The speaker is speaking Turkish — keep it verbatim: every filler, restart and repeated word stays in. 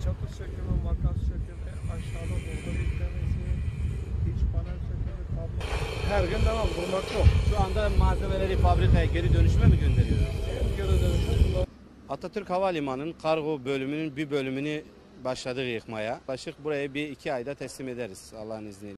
çatı sökümü, makas sökümü, aşağıda dolgu yüklemesi, hiç panel sökümü, kablo. Her gün devam, durmak yok. Şu anda malzemeleri fabrikaya geri dönüşüme mi gönderiyoruz? Geri dönüşüm. Atatürk Havalimanı'nın kargo bölümünün bir bölümünü başladık yıkmaya. Yaklaşık buraya bir iki ayda teslim ederiz Allah'ın izniyle.